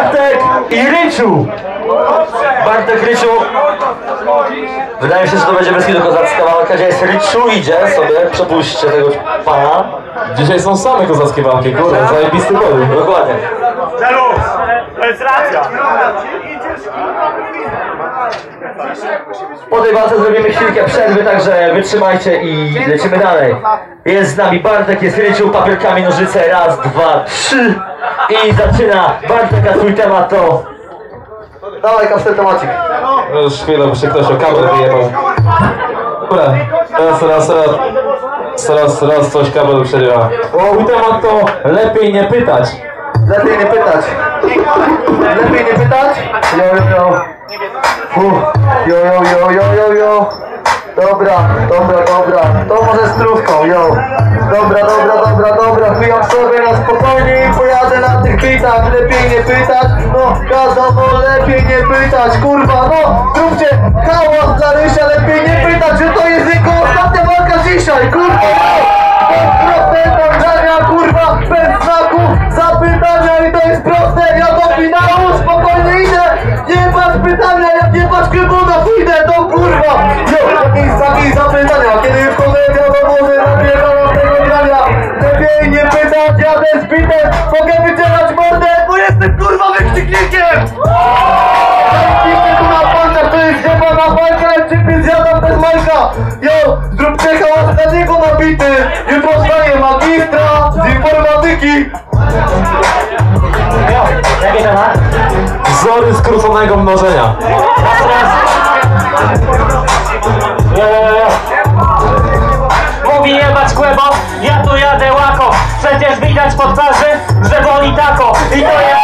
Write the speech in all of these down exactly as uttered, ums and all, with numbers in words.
Bartek i Ryczu. Bartek, Ryczu. Wydaje mi się, że to będzie blisko do kozacka walka, gdzie jest Ryczu, idzie sobie, przepuśćcie tego pana. Dzisiaj są same kozackie walki, kurde, zajebisty body. Dokładnie. Zelus, to jest racja. Po tej walce zrobimy chwilkę przerwy, także wytrzymajcie i lecimy dalej. Jest z nami Bartek, jest Ryczu, papier, kamień, nożyce, raz, dwa, trzy. I zaczyna Bartek, a twój temat to... Dawaj, kastel temacik. Już chwilę, bo się ktoś o kabel wyjebał. Dobra, raz, raz, raz, raz, raz coś kabel przerywa. Mój temat to lepiej nie pytać. Lepiej nie pytać. Lepiej nie pytać? Jo, jo, jo. Uff. Jo, jo, jo, jo, jo, jo. Dobra, dobra, dobra. To może z trówką, jo. Dobra, dobra, dobra, dobra. Chwijam sobie na spokojnie i pojadę na tych bitach. Lepiej nie pytać. No, wiadomo, lepiej nie pytać. Kurwa, no, zróbcie hałas dla Rysia. Lepiej nie pytać, że to jest jego ostatnia walka dzisiaj. Kurwa, no. Proste kurwa, bez znaku zapytania i to jest proste. Ja do finału spokojnie idę. Nie masz pytania, jak nie masz krybuna, pójdę, to kurwa. Jo, jakieś znaki zapytania, kiedy wchodzę, wiadomo, że nabieram tego grania. Lepiej nie pytać, jadę z bitem, mogę wycielać mordę, bo jestem kurwa wykrzyknikiem. Zajmijcie tu na palcach, to jest jebana walka, jak ciebie zjadam bez majka. Jo, zróbcie hałas dla niego nabity. Jutro wstaje magistra z informatyki. Jo, jakie temat? Wzory skróconego mnożenia. Jo, jo, jo. Mówi jebać kłebo, ja tu jadę łako. Przecież widać po twarzy, że boli tako. I to jest...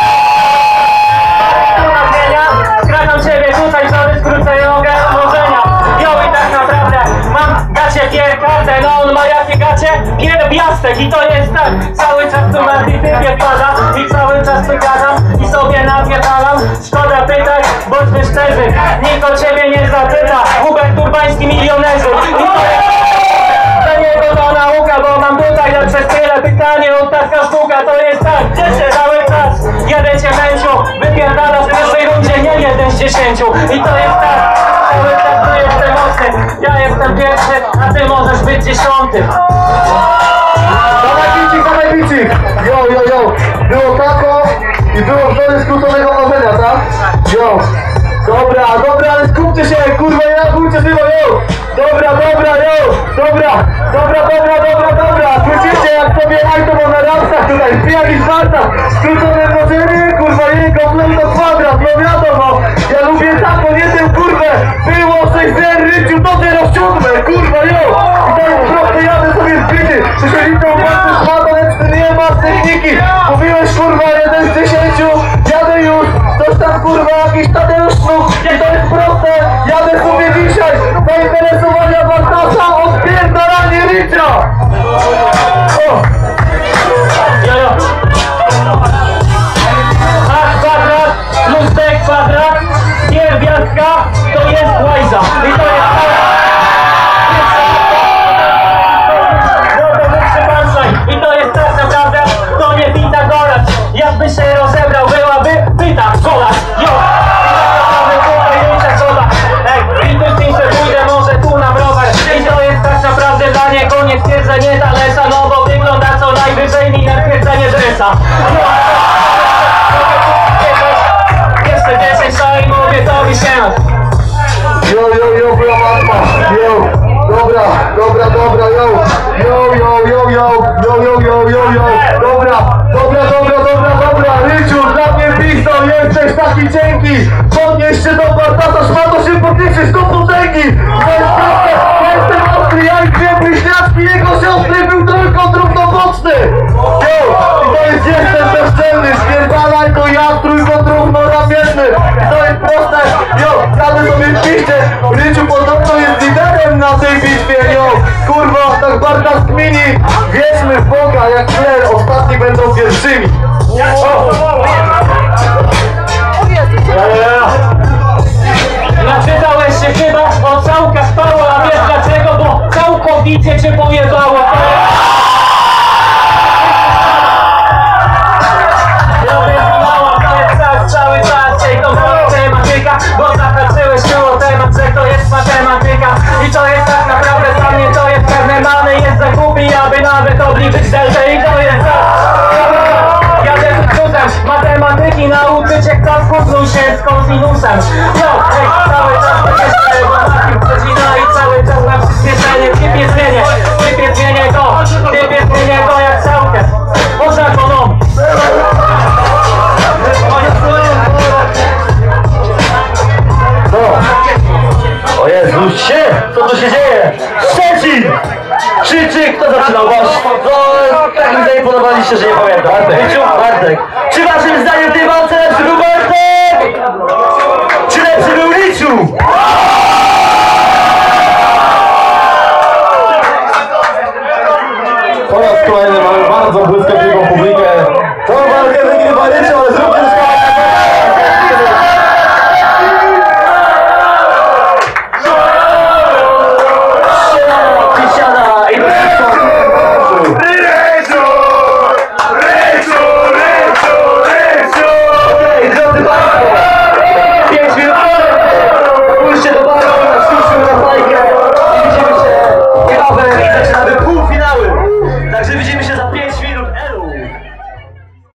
Skradam ciebie tutaj, wzory skróconego mnożenia. Jo, i tak naprawdę mam gacie pierkartę, no on ma jakie gacie? Pierbiastek. I to jest tak, cały czas tu na typie wpada i cały czas tu gadam i sobie napierdalam. Szkoda pytać, bądźmy szczerzy, nikt o ciebie nie zapyta. Hubert Urbański, milionerzy. I to jest dla niego to nauka, bo mam tutaj na przez tyle pytanie, od taka sztuka. To jest tak, cały czas jadę cię męciu, wypierdalasz w pierwszej rundzie nie jeden z dziesięciu. I to jest tak, cały czas tu jestem mocny, ja jestem pierwszy, a ty możesz być dziesiąty. Dawaj bicik, dawaj bicik! Jo, jo, jo! Było tako i było wzory skróconego mnożenia, tak? Jo! Dobra, dobra, ale skupcie się, kurwa, nie nabójcie się, jo! Dobra, dobra, jo! Dobra, dobra, dobra, dobra, dobra! Słyszycie, jak sobie ajto na ramsach tutaj, w jakichś walcach! Skrócone mnożenie, kurwa, jego plem do kwadrat, no wiadomo! Ja lubię tako, nie tę kurwę! Było sześć zero, Ryciu, to zero siódme, kurwa, jo! I to jest proste, jadę sobie zbity! Czy się liczą bardzo szmata, lecz ty nie masz techniki! Mówiłeś, kurwa, jeden z dziesięciu, jadę już! Coś tam, kurwa, jakiś Tadeusz Sznuk! I to jest proste, jadę sobie dzisiaj! Zainteresowania Bartasza, odpierdalanie Rycia! O! Jojo. A kwadrat plus B kwadrat, pierwiastka to jest łajza. I to jest I to jest tak naprawdę, to nie Pitagoracz. Jakby się rozebrał, byłaby Pitagoracz. Jo! Ej, i tu się pójdę może tu na rower. I to jest tak naprawdę dla niego nie stwierdzenie talesa, no bo wygląda co najwyżej mi na stwierdzenie dresa. Jeszcze dziesięć to i mówię tobie się. Jo, jo, jo, była matma! Jo! Dobra, dobra, dobra, jo! Jo, jo, jo, jo! Jo, jo, jo, jo, jo! Dobra, dobra, dobra, dobra, dobra! Ryciu, dla mnie pizdo, jesteś taki cienki! Podnieś się do Bartasa, szmato się podniesie do potęgi! To jest proste, jestem ostry, ja i dwie bliźniaczki, jego siostry był trójkąt równoboczny! Jo! I to jest jestem bezczelny, spierdalaj to ja, trójkąt równoramienny! I to jest proste, jo! Jadę sobie w piździe, Ryciu podobno jest liderem na tej bitwie, jo! Kurwa, tak Bartas kmini! Wierzmy w Boga, jak źle, ostatni będą pierwszymi! O! Naczytałeś się chyba o całkach Pawła, a wiesz dlaczego? Bo całkowicie cię pojebało. To jest mała, to jest tak, liczyć deltę i to jest jadę z skrótem matematyki, nauczyciel klas kuznął się z kosinusem. Yo, ej, cały czas wycieczkę jego napił przecina i cały czas na przyspieszenie. Typie zmienię, typie zmienię go, typie zmienię go jak całkę. Można ekonomii. Co? O Jezusie, co tu się dzieje? Szczecin! Krzyczy, kto zaczynał was? No, tak mi zaimponowaliście, że nie pamiętam. Bartek. Bartek. Czy waszym zdaniem w tej walce lepszy był Bartek? Czy lepszy był Riciu? Po raz kolejny mamy bardzo błyskotliwą publikę. To walkę wygrywa Riciu, ale zrób